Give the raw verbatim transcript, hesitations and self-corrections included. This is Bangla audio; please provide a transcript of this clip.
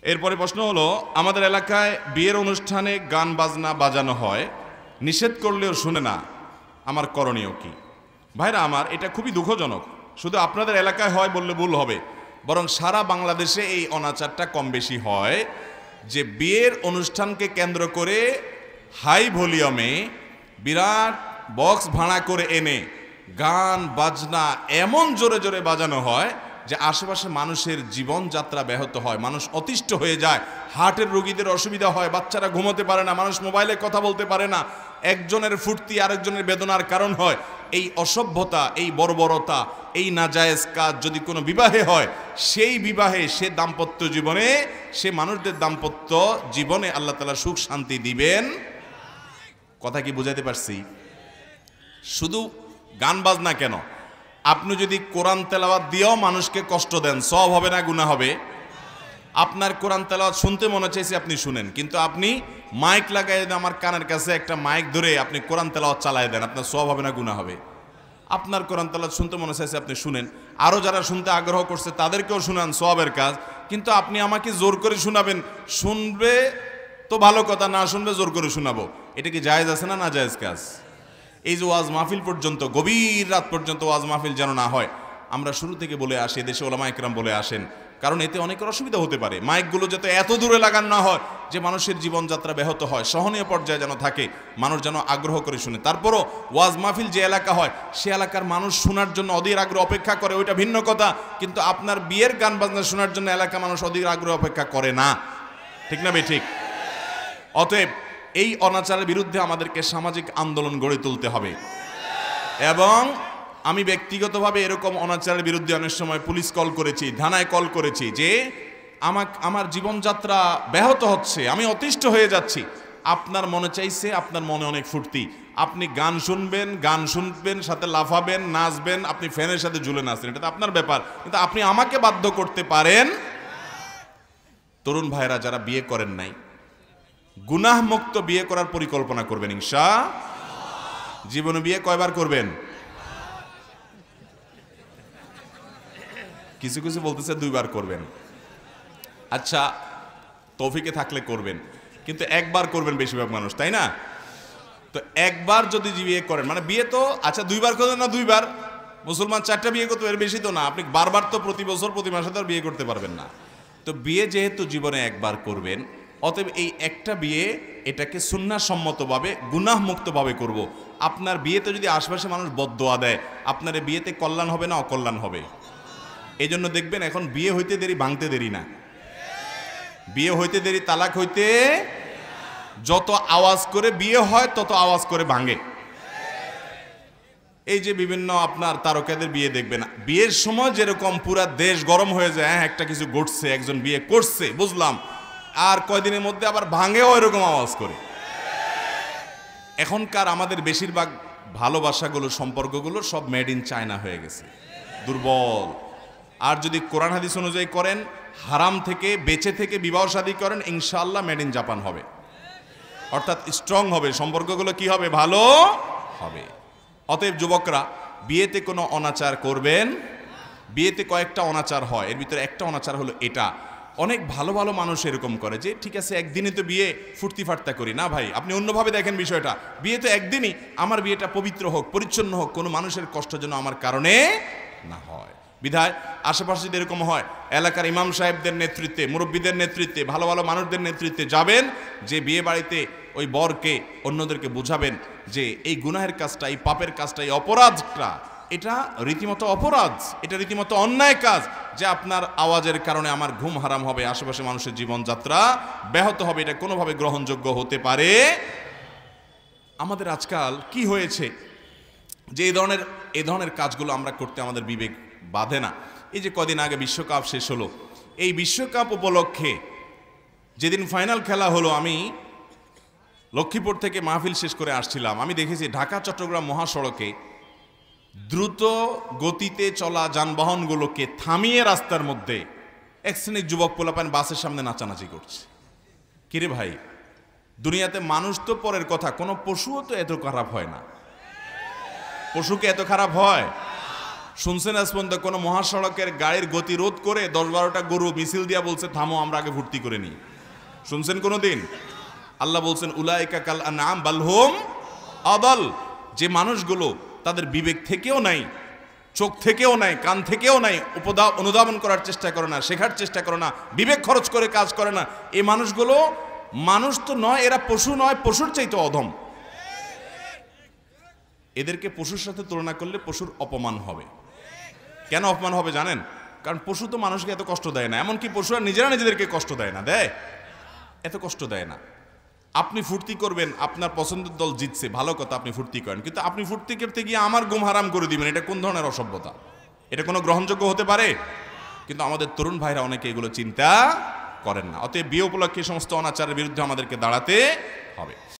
এরপরে প্রশ্ন হলো, আমাদের এলাকায় বিয়ের অনুষ্ঠানে গান বাজনা বাজানো হয়, নিষেধ করলেও শুনে না, আমার করণীয় কি? ভাইরা আমার, এটা খুবই দুঃখজনক। শুধু আপনাদের এলাকায় হয় বললে ভুল হবে, বরং সারা বাংলাদেশে এই অনাচারটা কম বেশি হয় যে বিয়ের অনুষ্ঠানকে কেন্দ্র করে হাই ভলিউমে বিরাট বক্স ভাড়া করে এনে গান বাজনা এমন জোরে জোরে বাজানো হয় যে আশেপাশে মানুষের জীবনযাত্রা ব্যাহত হয়, মানুষ অতিষ্ঠ হয়ে যায়, হার্টের রোগীদের অসুবিধা হয়, বাচ্চারা ঘুমোতে পারে না, মানুষ মোবাইলে কথা বলতে পারে না, একজনের ফুর্তি আরেকজনের বেদনার কারণ হয়। এই অসভ্যতা, এই বর্বরতা, এই নাজায়েজ কাজ যদি কোনো বিবাহে হয়, সেই বিবাহে সে দাম্পত্য জীবনে, সে মানুষদের দাম্পত্য জীবনে আল্লাহ তাআলা সুখ শান্তি দিবেন। কথা কি বুঝাইতে পারছি? শুধু গান বাজনা কেন, আপনি যদি কোরআন তেলাওয়াত দিয়েও মানুষকে কষ্ট দেন, সওয়াব হবে না গুনাহ হবে? আপনার কোরআন তেলাওয়াত শুনতে মনে চাইছে আপনি শুনেন, কিন্তু আপনি মাইক লাগাই দেন, আমার কানের কাছে একটা মাইক ধরে আপনি কোরআন তেলাওয়াত চালায় দেন, আপনার সওয়াব হবে না গুনাহ হবে? আপনার কোরআন তেলাওয়াত শুনতে মনে চাইছে আপনি শুনেন, আরও যারা শুনতে আগ্রহ করছে তাদেরকেও শুনান, সওয়াবের কাজ। কিন্তু আপনি আমাকে জোর করে শোনাবেন, শুনবে তো ভালো কথা, না শুনবে জোর করে শোনাবো, এটা কি জায়েজ আছে না না জায়েজ কাজ? এই যে ওয়াজ মাহফিল পর্যন্ত, গভীর রাত পর্যন্ত ওয়াজ মাহফিল যেন না হয়, আমরা শুরু থেকে বলে আসি, দেশে ওলামা একরাম বলে আসেন, কারণ এতে অনেকের অসুবিধা হতে পারে। মাইকগুলো যাতে এত দূরে লাগান না হয় যে মানুষের জীবনযাত্রা ব্যাহত হয়, সহনীয় পর্যায়ে যেন থাকে, মানুষ যেন আগ্রহ করে শুনে। তারপরও ওয়াজ মাহফিল যে এলাকা হয়, সে এলাকার মানুষ শোনার জন্য অধীর আগ্রহ অপেক্ষা করে, ওইটা ভিন্ন কথা। কিন্তু আপনার বিয়ের গান বাজনা শোনার জন্য এলাকা মানুষ অধীর আগ্রহ অপেক্ষা করে না, ঠিক না বে ঠিক? অতএব এই অনাচারের বিরুদ্ধে আমাদেরকে সামাজিক আন্দোলন গড়ে তুলতে হবে। এবং আমি ব্যক্তিগতভাবে এরকম অনাচারের বিরুদ্ধে অনেক সময় পুলিশ কল করেছি, থানায় কল করেছি, যে আমাকে, আমার জীবনযাত্রা ব্যাহত হচ্ছে, আমি অতিষ্ঠ হয়ে যাচ্ছি। আপনার মনে চাইছে, আপনার মনে অনেক ফুর্তি, আপনি গান শুনবেন, গান শুনবেন, সাথে লাফাবেন, নাচবেন, আপনি ফ্যানের সাথে ঝুলে নাচবেন, এটা তো আপনার ব্যাপার, কিন্তু আপনি আমাকে বাধ্য করতে পারেন। তরুণ ভাইরা যারা বিয়ে করেন নাই, গুনাহ মুক্ত বিয়ে করার পরিকল্পনা করবেন ইনশাআল্লাহ। জীবনে বিয়ে কয়বার করবেন? কিছু কিছু বলতেছে দুইবার করবেন। আচ্ছা, তৌফিকে থাকলে করবেন, কিন্তু একবার করবেন বেশিরভাগ মানুষ, তাই না? তো একবার যদি বিয়ে করেন, মানে বিয়ে তো আচ্ছা দুইবার করবেন না দুইবার, মুসলমান চারটা বিয়ে করতে, এর বেশি তো না। আপনি বারবার তো প্রতি বছর প্রতি মাসে তো আর বিয়ে করতে পারবেন না। তো বিয়ে যেহেতু জীবনে একবার করবেন, অতএব এই একটা বিয়ে, এটাকে সুন্নাহসম্মতভাবে গুনাহ মুক্তভাবে করব। আপনার বিয়েতে যদি আশেপাশে মানুষ বদদোয়া দেয়, আপনার বিয়েতে কল্যাণ হবে না অকল্যাণ হবে? এই জন্য দেখবেন এখন বিয়ে হইতে দেরি, ভাঙতে দেরি না। বিয়ে হইতে দেরি, তালাক হইতে, যত আওয়াজ করে বিয়ে হয় তত আওয়াজ করে ভাঙে। এই যে বিভিন্ন আপনার তারকাদের বিয়ে দেখবেন, বিয়ের সময় যেরকম পুরা দেশ গরম হয়ে যায়, হ্যাঁ একটা কিছু ঘটছে, একজন বিয়ে করছে বুঝলাম, আর কয়দিনের মধ্যে আবার ভাঙেও এরকম আওয়াজ করে। এখনকার আমাদের বেশিরভাগ ভালোবাসাগুলো, সম্পর্কগুলো সব মেড ইন চায়না হয়ে গেছে, দুর্বল। আর যদি কোরআন হাদিস অনুযায়ী করেন, হারাম থেকে বেঁচে থেকে বিবাহ শাদী করেন, ইনশাআল্লাহ মেড ইন জাপান হবে, অর্থাৎ স্ট্রং হবে সম্পর্কগুলো, কি হবে? ভালো হবে। অতএব যুবকরা, বিয়েতে কোনো অনাচার করবেন। বিয়েতে কয়েকটা অনাচার হয়, এর ভিতরে একটা অনাচার হলো এটা, অনেক ভালো ভালো মানুষ এরকম করে যে ঠিক আছে একদিনই তো বিয়ে, ফুর্তি ফার্তা করি না। ভাই আপনি অন্যভাবে দেখেন বিষয়টা, বিয়ে তো একদিনই, আমার বিয়েটা পবিত্র হোক, পরিচ্ছন্ন হোক, কোনো মানুষের কষ্ট যেন আমার কারণে না হয়। বিধায় আশেপাশে যদি এরকম হয়, এলাকার ইমাম সাহেবদের নেতৃত্বে, মুরব্বীদের নেতৃত্বে, ভালো ভালো মানুষদের নেতৃত্বে যাবেন, যে বিয়ে বাড়িতে ওই বরকে অন্যদেরকে বুঝাবেন যে এই গুনাহের কাজটা, এই পাপের কাজটা, এই অপরাধটা, এটা রীতিমতো অপরাধ, এটা রীতিমতো অন্যায় কাজ, যে আপনার আওয়াজের কারণে আমার ঘুম হারাম হবে, আশেপাশে মানুষের জীবনযাত্রা ব্যাহত হবে, এটা কোনোভাবে গ্রহণযোগ্য হতে পারে। আমাদের আজকাল কি হয়েছে যে এই ধরনের এই ধরনের কাজগুলো আমরা করতে আমাদের বিবেক বাধে না। এই যে কদিন আগে বিশ্বকাপ শেষ হলো, এই বিশ্বকাপ উপলক্ষে যেদিন ফাইনাল খেলা হলো, আমি লক্ষ্মীপুর থেকে মাহফিল শেষ করে আসছিলাম, আমি দেখেছি ঢাকা চট্টগ্রাম মহাসড়কে দ্রুত গতিতে চলা যানবাহনগুলোকে থামিয়ে রাস্তার মধ্যে এক শ্রেণীর যুবক পোলাপান বাসের সামনে নাচানাচি করছে। কিরে ভাই, দুনিয়াতে মানুষ তো পরের কথা, কোনো পশুও তো এত খারাপ হয় না। পশুকে এত খারাপ হয়? শুনছেন আজ পর্যন্ত কোনো মহাসড়কের গাড়ির গতিরোধ করে দশ বারোটা গরু মিছিল দিয়া বলছে থামো আমরা আগে ভর্তি করে নিই? শুনছেন কোনো দিন? আল্লাহ বলছেন উলাইকা কাল আনআম বাল হুম আদাল। যে মানুষগুলো তাদের বিবেক থেকেও নাই, চোখ থেকেও নাই, কান থেকেও নাই, উপদা অনুধাবন করার চেষ্টা করে না, শেখার চেষ্টা করে না, বিবেক খরচ করে কাজ করে না, এই মানুষগুলো মানুষ তো নয়, এরা পশু নয়, পশুর চাইতে অধম। এদেরকে পশুর সাথে তুলনা করলে পশুর অপমান হবে। কেন অপমান হবে জানেন? কারণ পশু তো মানুষকে এত কষ্ট দেয় না, এমনকি পশুরা নিজেরা নিজেদেরকে কষ্ট দেয় না, দেয়? এত কষ্ট দেয় না। আপনি ফুর্তি করবেন, আপনার পছন্দের দল জিতছে, ভালো কথা, আপনি ফুর্তি করেন, কিন্তু আপনি ফুর্তি করতে গিয়ে আমার ঘুম হারাম করে দিবেন, এটা কোন ধরনের অসভ্যতা? এটা কোনো গ্রহণযোগ্য হতে পারে? কিন্তু আমাদের তরুণ ভাইরা অনেকে এগুলো চিন্তা করেন না। অতএব বিয়ে উপলক্ষে সমস্ত অনাচারের বিরুদ্ধে আমাদেরকে দাঁড়াতে হবে।